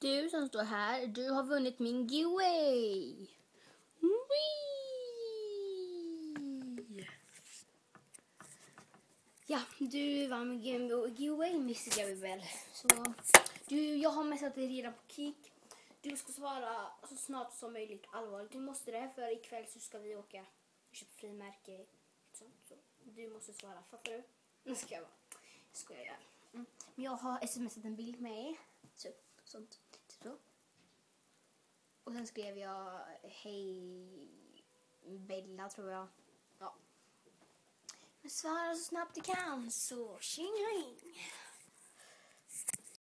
Du som står här, du har vunnit min giveaway. Ja, du vann min giveaway, Miss Gabriel. Så jag har messat dig redan på Kik. Du ska svara så snart som möjligt allvarligt. Du måste det, för ikväll så ska vi åka och köpa frimärke. Så du måste svara, fattar du? Nu ska jag vara. Ska jag göra. Men jag har smsat en bild med. Sånt. Så. Och sen skrev jag hej Bella, tror jag. Ja. Men svara så snabbt du kan, så tjingeling.